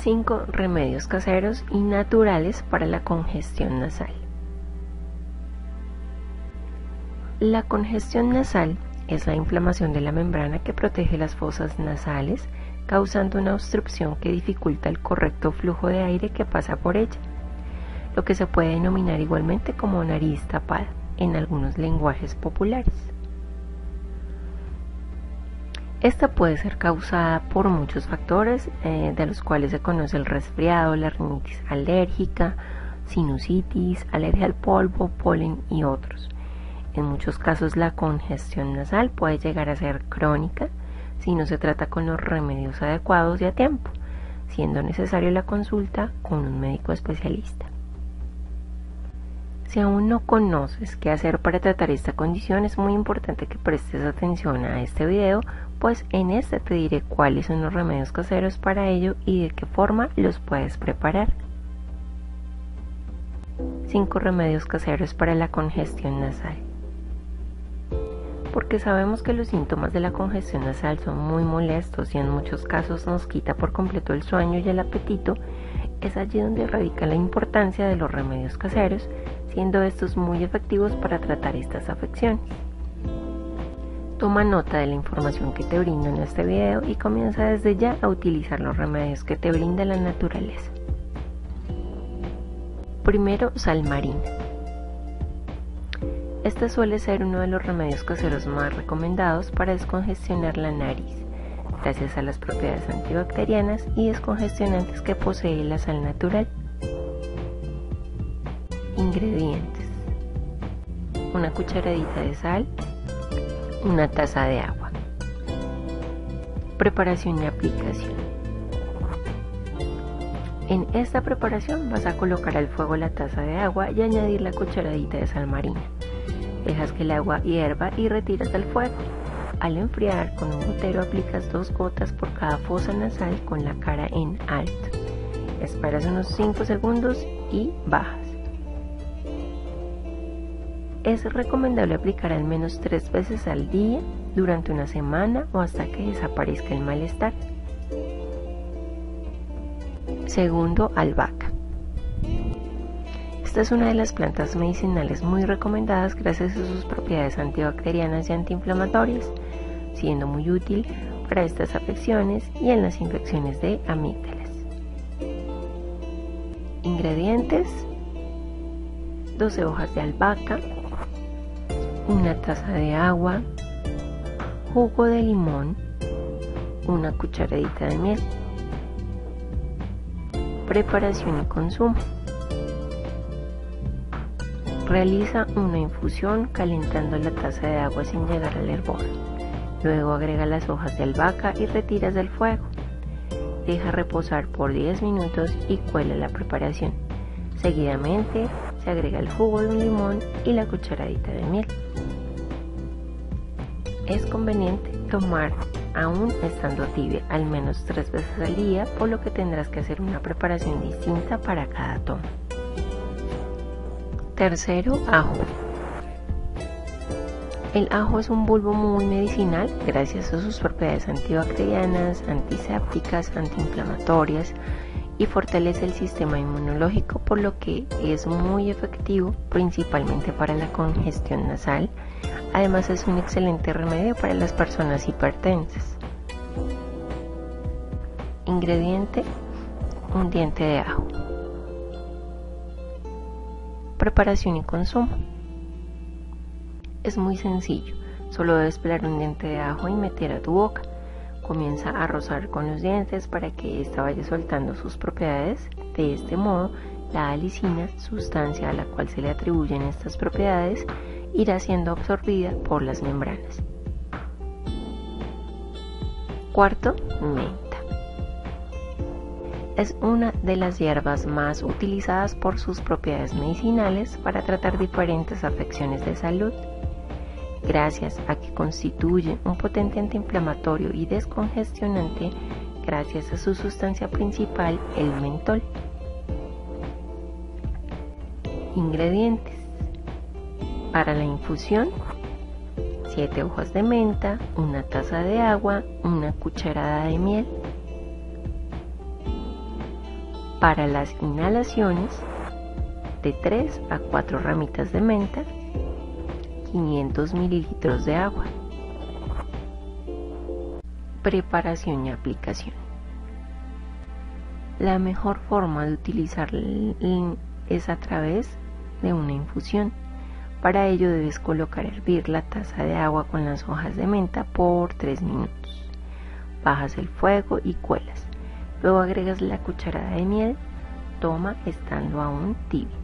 5 remedios caseros y naturales para la congestión nasal. La congestión nasal es la inflamación de la membrana que protege las fosas nasales, causando una obstrucción que dificulta el correcto flujo de aire que pasa por ella, lo que se puede denominar igualmente como nariz tapada en algunos lenguajes populares. Esta puede ser causada por muchos factores, de los cuales se conoce el resfriado, la rinitis alérgica, sinusitis, alergia al polvo, polen y otros. En muchos casos la congestión nasal puede llegar a ser crónica si no se trata con los remedios adecuados y a tiempo, siendo necesario la consulta con un médico especialista. Si aún no conoces qué hacer para tratar esta condición, es muy importante que prestes atención a este video, pues en este te diré cuáles son los remedios caseros para ello y de qué forma los puedes preparar. 5 remedios caseros para la congestión nasal. Porque sabemos que los síntomas de la congestión nasal son muy molestos y en muchos casos nos quita por completo el sueño y el apetito, es allí donde radica la importancia de los remedios caseros, siendo estos muy efectivos para tratar estas afecciones. Toma nota de la información que te brindo en este video y comienza desde ya a utilizar los remedios que te brinda la naturaleza. Primero, sal marina. Este suele ser uno de los remedios caseros más recomendados para descongestionar la nariz, gracias a las propiedades antibacterianas y descongestionantes que posee la sal natural. Ingredientes: una cucharadita de sal, una taza de agua. Preparación y aplicación. En esta preparación vas a colocar al fuego la taza de agua y añadir la cucharadita de sal marina. Dejas que el agua hierva y retiras del fuego. Al enfriar, con un gotero aplicas 2 gotas por cada fosa nasal con la cara en alto. Esperas unos 5 segundos y bajas. Es recomendable aplicar al menos 3 veces al día durante una semana o hasta que desaparezca el malestar. Segundo, albahaca. Esta es una de las plantas medicinales muy recomendadas gracias a sus propiedades antibacterianas y antiinflamatorias, siendo muy útil para estas afecciones y en las infecciones de amígdalas. Ingredientes: 12 hojas de albahaca, una taza de agua, jugo de limón, una cucharadita de miel. Preparación y consumo. Realiza una infusión calentando la taza de agua sin llegar al hervor. Luego agrega las hojas de albahaca y retiras del fuego. Deja reposar por 10 minutos y cuela la preparación. Seguidamente se agrega el jugo de un limón y la cucharadita de miel. Es conveniente tomar aún estando tibia al menos 3 veces al día, por lo que tendrás que hacer una preparación distinta para cada toma. Tercero, ajo. El ajo es un bulbo muy medicinal gracias a sus propiedades antibacterianas, antisépticas, antiinflamatorias y fortalece el sistema inmunológico, por lo que es muy efectivo principalmente para la congestión nasal. Además es un excelente remedio para las personas hipertensas. Ingrediente: un diente de ajo. Preparación y consumo. Es muy sencillo, solo debes pelar un diente de ajo y meter a tu boca. Comienza a rozar con los dientes para que ésta vaya soltando sus propiedades. De este modo, la alicina, sustancia a la cual se le atribuyen estas propiedades, irá siendo absorbida por las membranas. Cuarto, menta. Es una de las hierbas más utilizadas por sus propiedades medicinales para tratar diferentes afecciones de salud, gracias a que constituye un potente antiinflamatorio y descongestionante gracias a su sustancia principal, el mentol. Ingredientes: para la infusión, 7 hojas de menta, una taza de agua, una cucharada de miel. Para las inhalaciones, de 3 a 4 ramitas de menta, 500 mililitros de agua. Preparación y aplicación. La mejor forma de utilizar es a través de una infusión. Para ello debes colocar a hervir la taza de agua con las hojas de menta por 3 minutos. Bajas el fuego y cuelas. Luego agregas la cucharada de miel. Toma estando aún tibio.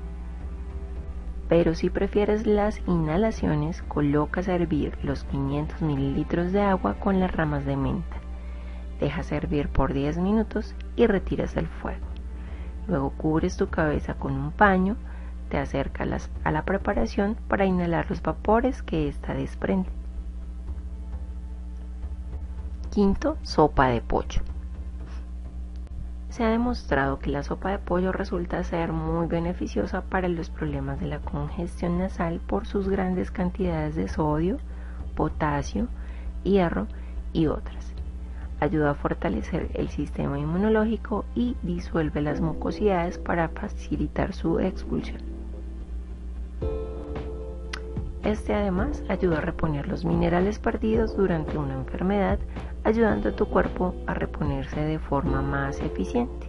Pero si prefieres las inhalaciones, colocas a hervir los 500 mililitros de agua con las ramas de menta. Dejas hervir por 10 minutos y retiras del fuego. Luego cubres tu cabeza con un paño, te acercas a la preparación para inhalar los vapores que ésta desprende. Quinto, sopa de pollo. Se ha demostrado que la sopa de pollo resulta ser muy beneficiosa para los problemas de la congestión nasal por sus grandes cantidades de sodio, potasio, hierro y otras. Ayuda a fortalecer el sistema inmunológico y disuelve las mucosidades para facilitar su expulsión. Este además ayuda a reponer los minerales perdidos durante una enfermedad, ayudando a tu cuerpo a reponerse de forma más eficiente.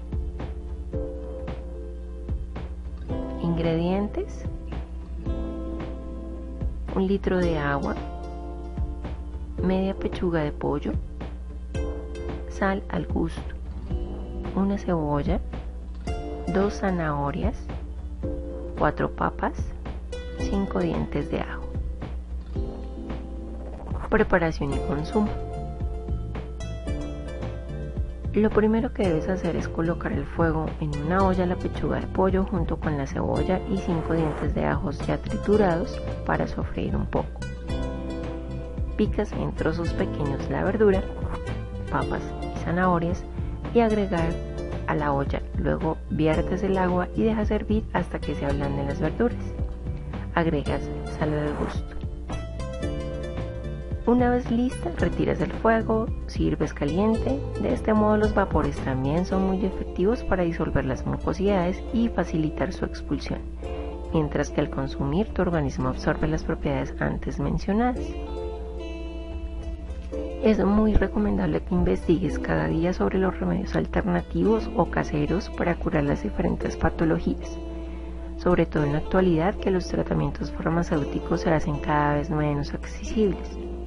Ingredientes: 1 litro de agua, media pechuga de pollo, sal al gusto, una cebolla, 2 zanahorias, 4 papas, 5 dientes de ajo. Preparación y consumo. Lo primero que debes hacer es colocar al fuego en una olla la pechuga de pollo junto con la cebolla y 5 dientes de ajos ya triturados para sofreír un poco. Picas en trozos pequeños la verdura, papas y zanahorias y agregar a la olla. Luego viertes el agua y dejas hervir hasta que se ablanden las verduras. Agregas sal al gusto. Una vez lista, retiras del fuego, sirves caliente. De este modo los vapores también son muy efectivos para disolver las mucosidades y facilitar su expulsión, mientras que al consumir tu organismo absorbe las propiedades antes mencionadas. Es muy recomendable que investigues cada día sobre los remedios alternativos o caseros para curar las diferentes patologías, sobre todo en la actualidad que los tratamientos farmacéuticos se hacen cada vez menos accesibles.